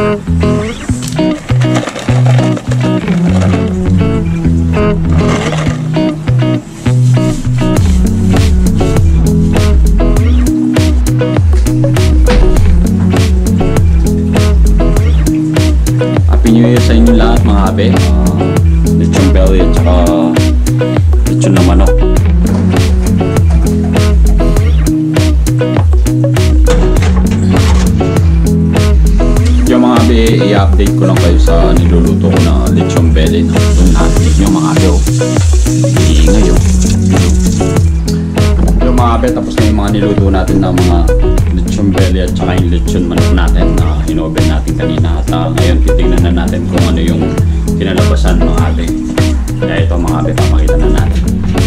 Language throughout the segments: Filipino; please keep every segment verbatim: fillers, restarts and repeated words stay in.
Happy New Year sa inyo lahat mga abe. Uh, lechon belly at saka lechon na manok. Yung mga abe, i-update ko lang kayo sa niluluto ko na lechon belly. No? Yung natin nyo mga abe. Iingay yun. Yung mga abe, tapos na yung mga niluto natin na mga lechon belly at saka yung lechon manok natin na inoven natin kanina. At uh, ngayon titignan na natin kung ano yung kinalabasan mga abe. Kaya ito mga abe, papakita na natin.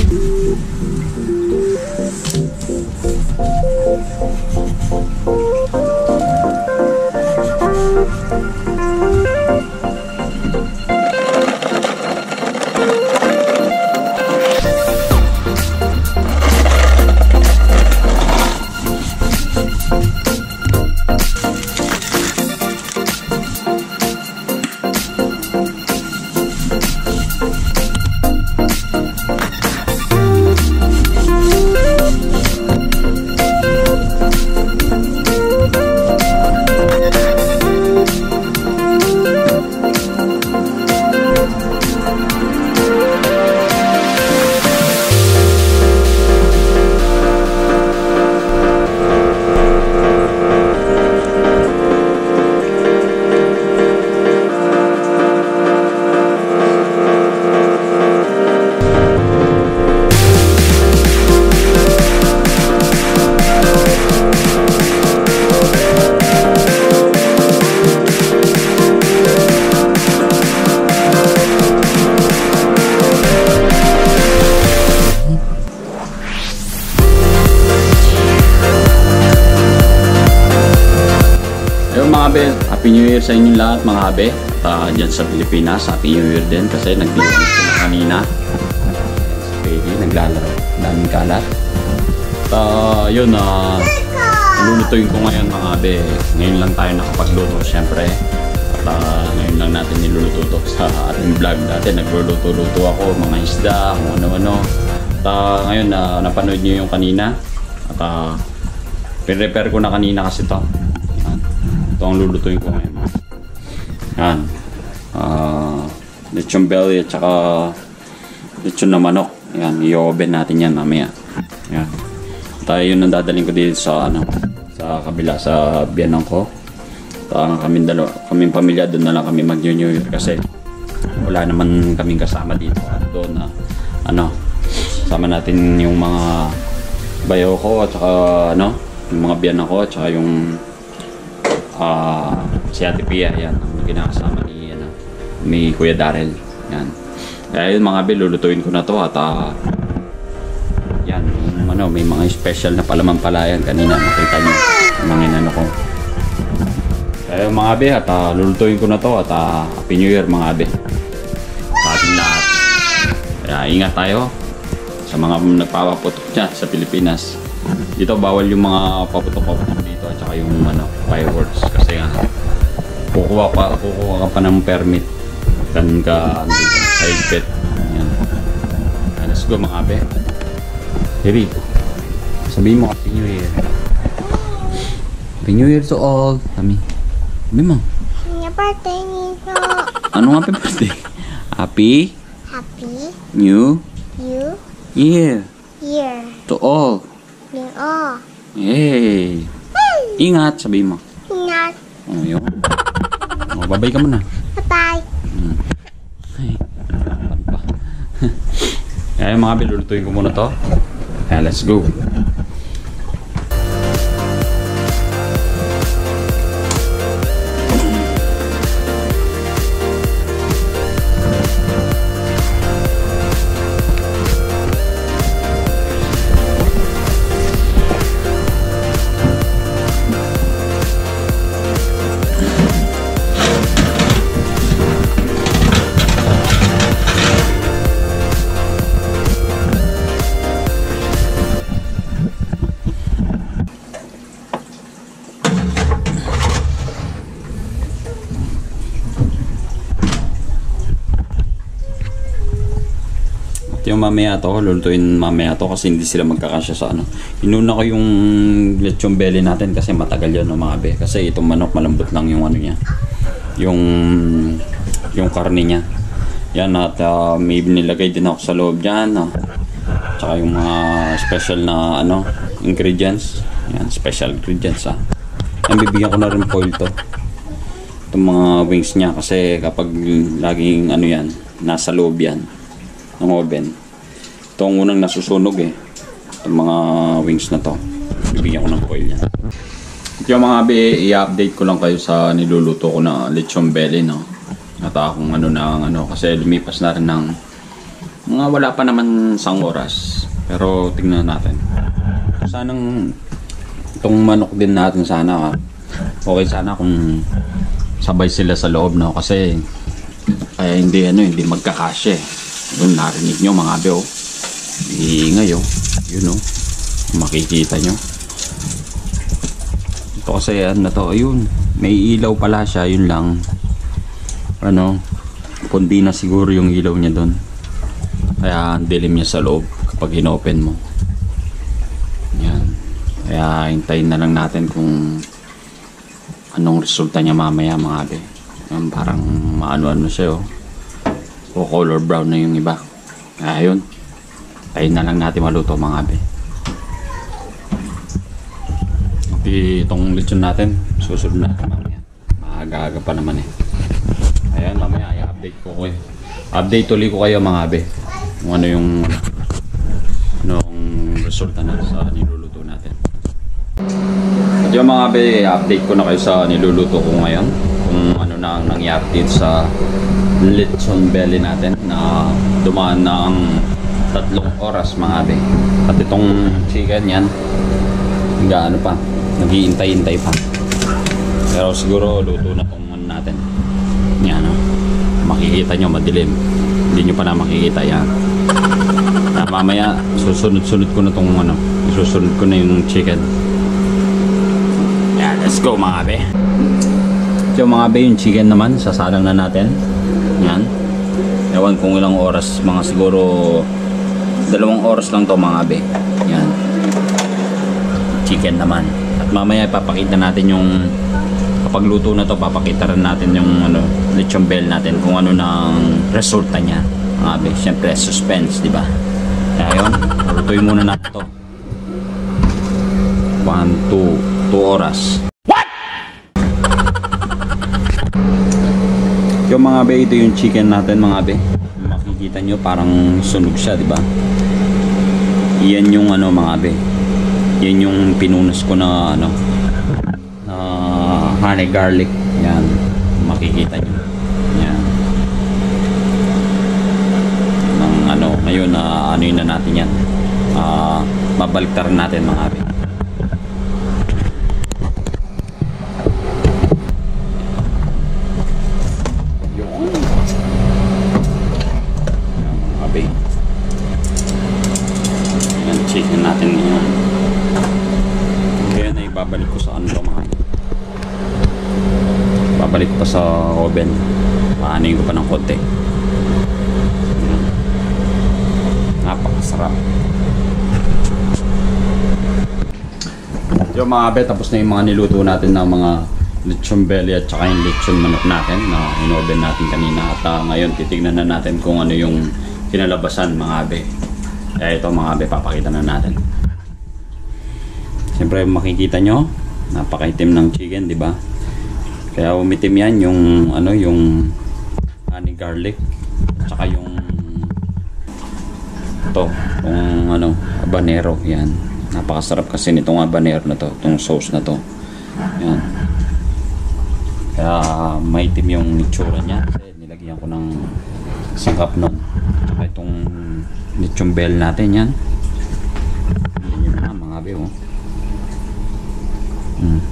Mga abe, Happy New Year sa inyo lahat mga abe. At uh, dyan sa Pilipinas, Happy New Year din kasi nag-dinner sila kanina. Si Baby, naglalaro. Daming kalat. At uh, yun, uh, lulutuin ko ngayon mga abe. Ngayon lang tayo nakapagluto syempre. At uh, ngayon lang natin niluluto to sa ating vlog. Dati nagluluto-luto ako, mga isda, kung ano-ano. At uh, ngayon, uh, napanood nyo yung kanina. At uh, pinrepare ko na kanina kasi to. Ito ang lulutuin ko ngayon. Yan. Uh, lechon belly at saka lechon na manok. Yan. I-oven natin yan mamaya. Yan. Tayo yun ang dadaling ko dito sa ano, sa kabila sa biyanang ko. At kaming dalawa, kaming pamilya doon na lang kami mag-New Year kasi wala naman kaming kasama dito. At doon na ano, sama natin yung mga bayo ko at saka ano, yung mga biyanang ko at saka yung Uh, si Ate Pia, yan ang kinakasama ni, ano, ni Kuya Darrell. Yan. Kaya yun mga abe, lulutuin ko na to at uh, yan, um, ano, may mga special na palaman-palayan kanina, nakita nyo mga inano ko. Kaya yung mga abe, at uh, lulutuin ko na to at uh, Happy New Year mga abe sa ating lahat. Kaya ingat tayo sa mga nagpapaputok dyan sa Pilipinas. Dito bawal yung mga paputok-paputok dito at saka yung ano, fireworks kasi nga kukuha pa, kukuha ka pa ng permit kan ka dito, sa higpit. Ayan. Let's go mga abe. Baby, sabihin mo Happy New Year. Happy New Year to all. Kami. Sabi mo. Happy birthday nito. Anong happy birthday? Happy? Happy New New Year. Year. To all. New all. Yay! Ingat, sabi mo. Ingat. Oh, yun. Oh, babay ka muna. Bye-bye. Hmm. Ay, harapan pa. Kaya mga abe, lulutuin ko muna to. Kaya let's go. yung mamaya to, lulutuin mamaya to kasi hindi sila magkakasya sa ano. Inuna ko yung lechon belly natin kasi matagal yan, no, mga be. Kasi itong manok malambot lang yung ano niya. Yung yung karne niya. Yan, at uh, may nilagay din ako sa loob diyan, no. Tsaka yung mga special na ano, ingredients. Yan, special ingredients, ah. Yan, bibigyan ko na rin foil to. Itong mga wings niya kasi kapag laging ano yan, nasa loob yan ng oven. Ito ang unang nasusunog eh. Itong mga wings na to. Bibigyan ko ng foil yan. Ito yung mga be, i-update ko lang kayo sa niluluto ko na lechon belly, no. At akong ano na ano kasi lumipas na rin ng mga wala pa naman isang oras. Pero tingnan natin. Sanang itong manok din natin sana, okay sana kung sabay sila sa loob, no, kasi kaya hindi ano, hindi magkakasya eh. Yun, narinig nyo mga be, oh. Iingay, oh. Yun, oh. Makikita nyo. Ito kasi ano na to, ayun. May ilaw pala siya, yun lang. Ano, kundi na siguro yung ilaw niya doon. Kaya ang dilim niya sa loob kapag inopen mo. Yan. Kaya hintayin na lang natin kung anong resulta niya mamaya mga be. Yan, parang maano-ano siya, oh. O color brown na yung iba. Kaya yun, tayin na lang natin maluto mga be. Itong lechon natin susunod natin mamaya. Maaga-aga pa naman eh. Ayan, mamaya i-update ko ko eh. Update tuloy ko kayo mga be kung ano yung anong resulta na sa niluluto natin. At yung mga be, update ko na kayo sa niluluto ko ngayon kung ano na ang nangyari dito sa lechon belly natin na dumaan na ang tatlong oras mga be. At itong chicken yan gaano pa, nag-iintay-intay pa, pero siguro luto na itong ano natin yan, no? Makikita nyo madilim, hindi nyo pa na makikita yan. Na mamaya susunod-sunod ko na itong ano, susunod ko na yung chicken. Yeah, let's go mga be. So mga be, yung chicken naman sasalang na natin. Yan. Ewan kung ilang oras, mga siguro dalawang oras lang to mga be. Yan. Chicken naman. At mamaya ipapakita natin yung kapag luto na to, papakita rin natin yung ano, lechon belly natin kung ano nang resulta niya. Mga be, syempre suspense, di ba? Kaya yun, lutuin muna natin to. one, two, two oras. What? Yung mga be, ito yung chicken natin mga be. Makikita nyo parang sunog siya, di ba? Iyan yung ano mga be. Yan yung pinunas ko na ano, na honey garlic. Yan, makikita nyo. Yan. Ng ano, ngayon na uh, ano yun na natin yan. Uh, babaliktaran natin mga be. Chicken natin ngayon. Kaya na ibabalik ko sa ano mga. Babalik pa sa oven. Paanin ko pa ng konti. Napakasarap. Yung mga be, tapos na yung mga niluto natin na mga lechon belly at saka yung lechon manok natin na in-oven natin kanina. At uh, ngayon titignan na natin kung ano yung kinalabasan mga be. Kaya ito mga be, papakita na natin. Siyempre makikita nyo, napakaitim ng chicken, di ba? Kaya umitim yan yung ano, yung honey garlic at saka yung ito, yung ano, habanero. Yan, napakasarap kasi nitong habanero na to, itong sauce na to. Yan. Kaya maitim yung itsura niya kasi nilagyan ko ng sangkap nun. Saka itong lechon belly natin yan. Yan na mga be, oh. Hmm.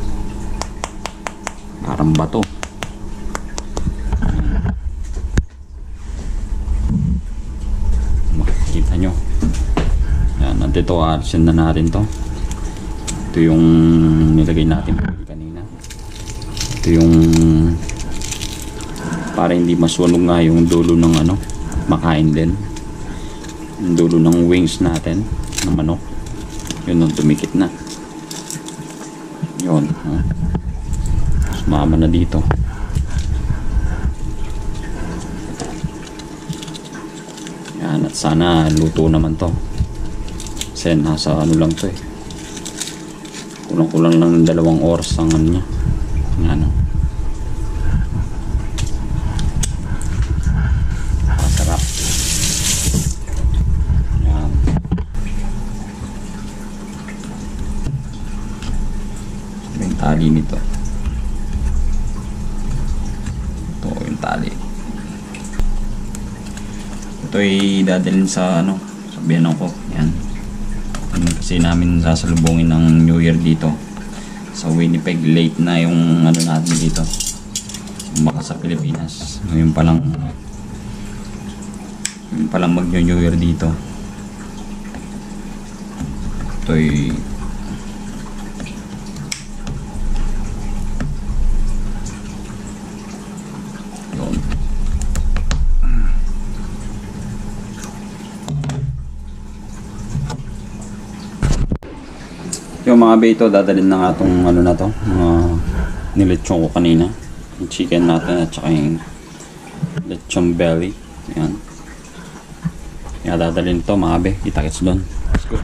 Parang bato. Makikita nyo. Yan, nandito alisin na natin to. Ito yung nilagay natin kanina. Ito yung para hindi masunog nga yung dulo ng ano, makain din. Yung dulo ng wings natin ng manok. Yun nung tumikit na. Yun. Ha? Sumama na dito. Yan. At sana luto naman to. Kasi nasa ano lang to eh. Kulang-kulang lang ng dalawang oras ang ano niya. Ano. Masarap. Yan. Yung tali nito. Ito yung tali. Ito ay dadalhin sa ano, sa biyanong ko. Yan. Kasi namin sasalubungin ng New Year dito sa Winnipeg. Late na yung ano natin dito, baka sa Pilipinas. Ngayon palang ngayon palang mag New Year dito. Ito'y yun. Yung mga beto, dadalhin na nga itong ano na to, mga nilechon ko kanina. Yung chicken natin at saka yung lechon belly. Yan. Kaya dadalhin ito mga be, kita-kits doon. Let's go.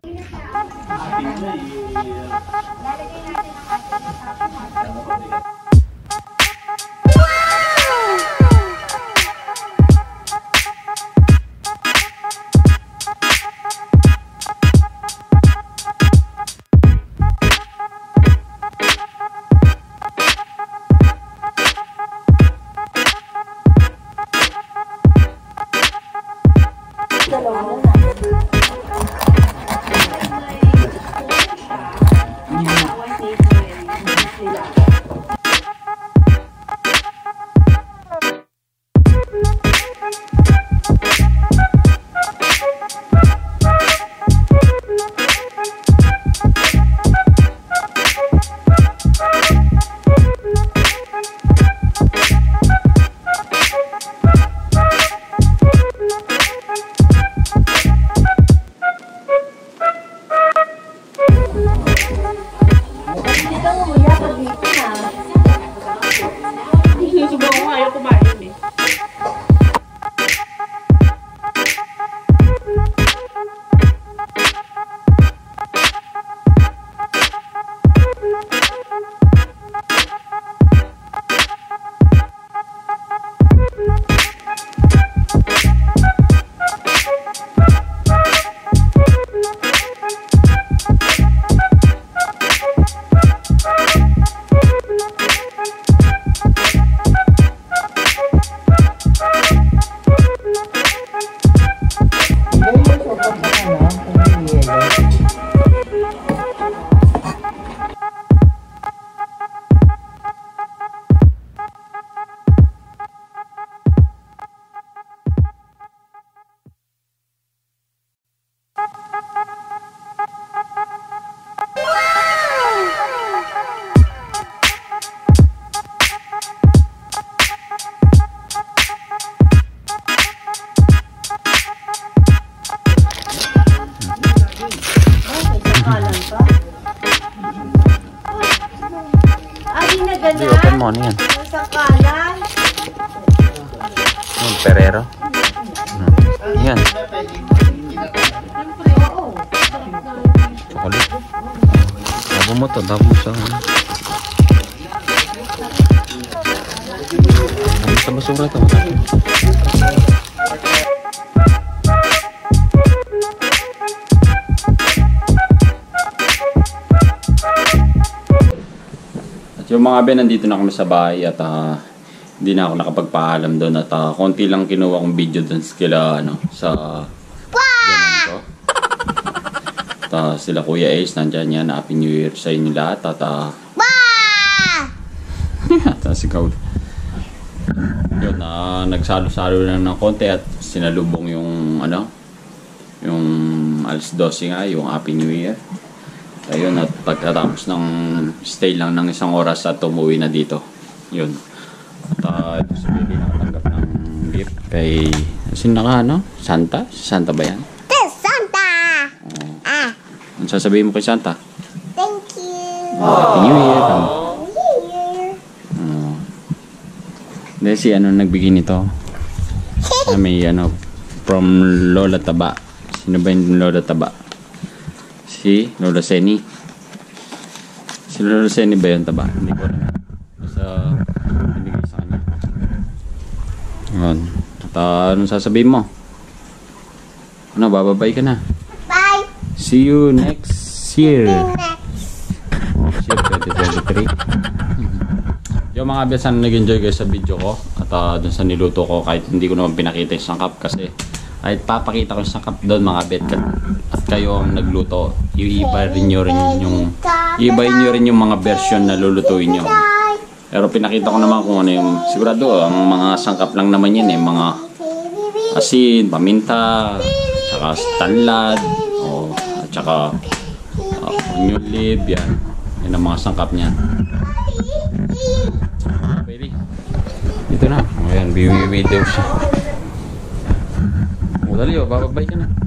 Hindi, open mo. Ano yan? Sa kalan. Yung Ferrero. Hmm. Yan. Chocolate. Dabo mo to. Dabo mo sa ano. Dabo sa basura to. Yung mga ben, nandito na kami sa bahay at uh, hindi na ako nakapagpaalam doon at uh, konti lang kinuha kong video doon sila ano, sa ganun ko. At uh, sila Kuya Ace, nandyan yan. Happy New Year sa inyo lahat at uh, at si Kaul. Yun, uh, nagsalo-salo na ng konti at sinalubong yung ano, yung alas dose nga, yung Happy New Year. Ayun, at pagkatapos ng stay lang ng isang oras at umuwi na dito. Yun. At uh, ito si Billy nakatanggap ng gift kay sino ka, ano? Santa? Si Santa ba yan? This! Ano sasabihin mo kay Santa? Thank you. Happy New Year. Tama. Here. Oh. Dahil si ano nagbigay nito? Ah, may ano, from Lola Taba. Sino ba yung Lola Taba? Si Lola Seni. Si Lola Seni ba yung Taba? Hindi ko alam. Basta binigay sa kanya. Yun. At uh, anong sasabihin mo? Ano, bababay ka na. Bye. See you next year. Next. Year twenty twenty-three. Yung mga bes, sana nag-enjoy kayo sa video ko at uh, dun sa niluto ko, kahit hindi ko naman pinakita yung sangkap kasi kahit papakita ko yung sangkap doon mga bet at kayo ang nagluto, iiba rin nyo rin yung iibahin nyo rin yung mga version na lulutuin nyo. Pero pinakita ko naman kung ano yung sigurado ang mga sangkap lang naman yan eh, mga asin, paminta, tsaka tanlad, o at tsaka uh, onion leaf, yan. Yan ang mga sangkap niyan. Pwede. Dito na. Ayan, biwi-biwi daw siya. O, dali o, bababay ka na.